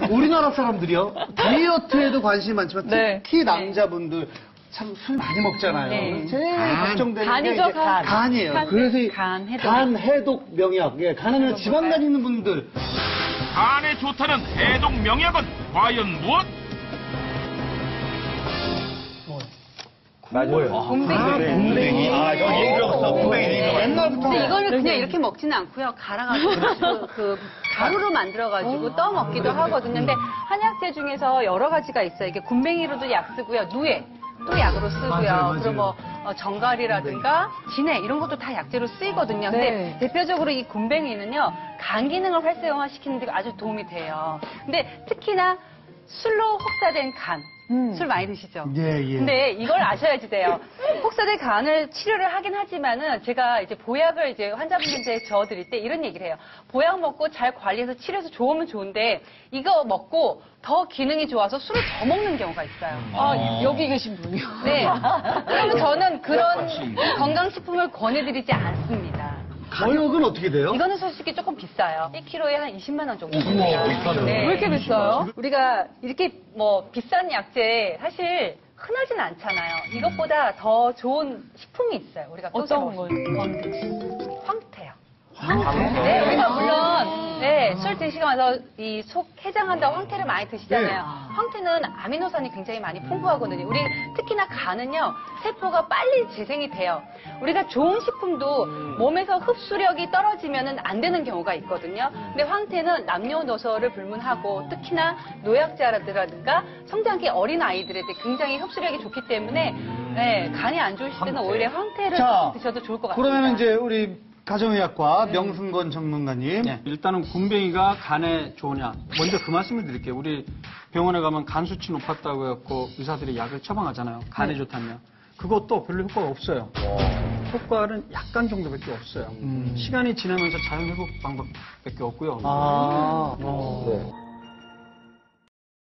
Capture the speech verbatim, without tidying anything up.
우리나라 사람들이요. 다이어트에도 관심이 많지만 네. 특히 남자분들 참 술 많이 먹잖아요. 네. 제일 간. 걱정되는 게 간이죠, 이제 간. 간이에요. 간, 그래서 이 간, 해독. 간 해독 명약. 예, 간하면 지방간 있는 분들. 간에 좋다는 해독 명약은 과연 무엇? 맞아요. 곰뱅이. 곰뱅이. 아, 저 얘기 들었어. 곰뱅이 얘기 들었어. 옛날부터. 근데 이거를 그냥 이렇게 먹지는 않고요. 갈아가지고 그, 그 가루로 만들어가지고 떠 먹기도 하거든요. 근데 한약재 중에서 여러 가지가 있어요. 이게 굼벵이로도 약 쓰고요. 누에 또 약으로 쓰고요. 맞아요, 맞아요. 그리고 뭐 어, 정갈이라든가 진해 이런 것도 다 약재로 쓰이거든요. 근데 네. 대표적으로 이 굼벵이는요. 간 기능을 활성화시키는 데 아주 도움이 돼요. 근데 특히나 술로 혹사된 간. 음. 술 많이 드시죠? 예, 예. 근데 이걸 아셔야지 돼요. 혹사된 간을 치료를 하긴 하지만은 제가 이제 보약을 이제 환자분들한테 저어드릴 때 이런 얘기를 해요. 보약 먹고 잘 관리해서 치료해서 좋으면 좋은데 이거 먹고 더 기능이 좋아서 술을 더 먹는 경우가 있어요. 아, 여기 계신 분이요. 네. 그러면 저는 그런 건강식품을 권해드리지 않습니다. 가격은 어떻게 돼요? 이거는 솔직히 조금 비싸요. 일 킬로그램에 한 이십만 원 정도. 우와, 비싸네. 네. 왜 이렇게 비싸요? 우리가 이렇게 뭐 비싼 약재 사실 흔하진 않잖아요. 이것보다 더 좋은 식품이 있어요. 우리가 어떤 거요? 황태요. 네, 우리가 물론 네, 술 드시고 나서 이 속 해장한다고 황태를 많이 드시잖아요. 황태는 아미노산이 굉장히 많이 풍부하거든요. 우리 특히나 간은요, 세포가 빨리 재생이 돼요. 우리가 좋은 식품도 몸에서 흡수력이 떨어지면 안 되는 경우가 있거든요. 근데 황태는 남녀노소를 불문하고 특히나 노약자라든가 성장기 어린 아이들에게 굉장히 흡수력이 좋기 때문에 네, 간이 안 좋으실 때는 오히려 황태를 자, 드셔도 좋을 것 같습니다. 그러면 이제 우리 가정의학과 명승건 전문가님. 네, 일단은 굼벵이가 간에 좋으냐. 먼저 그 말씀을 드릴게요. 우리 병원에 가면 간 수치 높았다고 해갖고 의사들이 약을 처방하잖아요. 간에 좋다면. 그것도 별로 효과가 없어요. 효과는 약간 정도밖에 없어요. 시간이 지나면서 자연 회복 방법밖에 없고요. 아, 어.